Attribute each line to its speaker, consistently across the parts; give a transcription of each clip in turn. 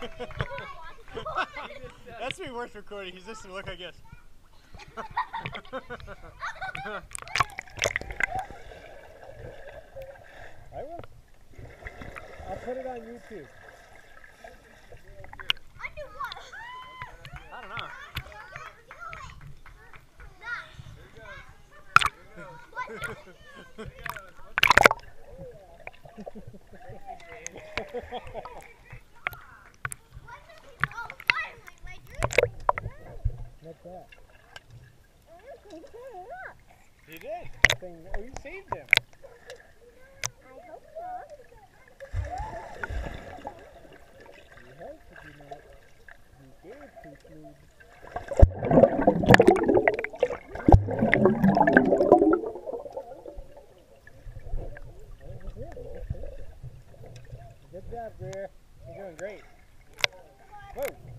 Speaker 1: That's me worth recording. He's just look, I guess.
Speaker 2: I will. I'll put it on YouTube.
Speaker 3: Under what?
Speaker 1: I don't know.
Speaker 3: Oh, finally, my dream.
Speaker 2: What's that?
Speaker 1: You did.
Speaker 2: Oh, you saved him.
Speaker 3: I hope so.
Speaker 2: You hope if you not. You gave too smooth. Good job, Greer. You're doing great. Whoa.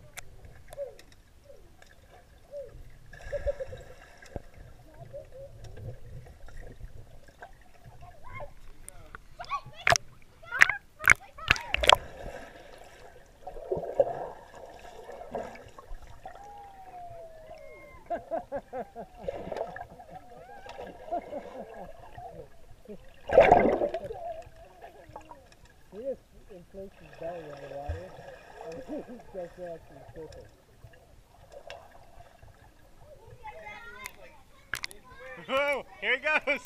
Speaker 2: He just inflates his belly underwater and he goes back to the surface.
Speaker 1: Whoa! Here he goes.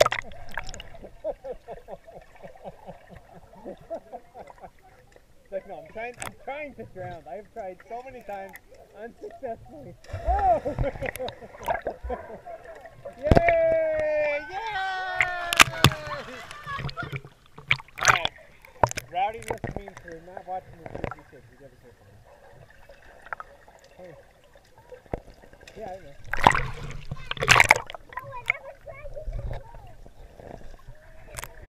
Speaker 2: Like, no, I'm trying to drown. I've tried so many times unsuccessfully. Oh! Yay! Yay! Alright. Rowdiness means we're not watching the Disney kids. We gotta be careful. Oh. Yeah, I know.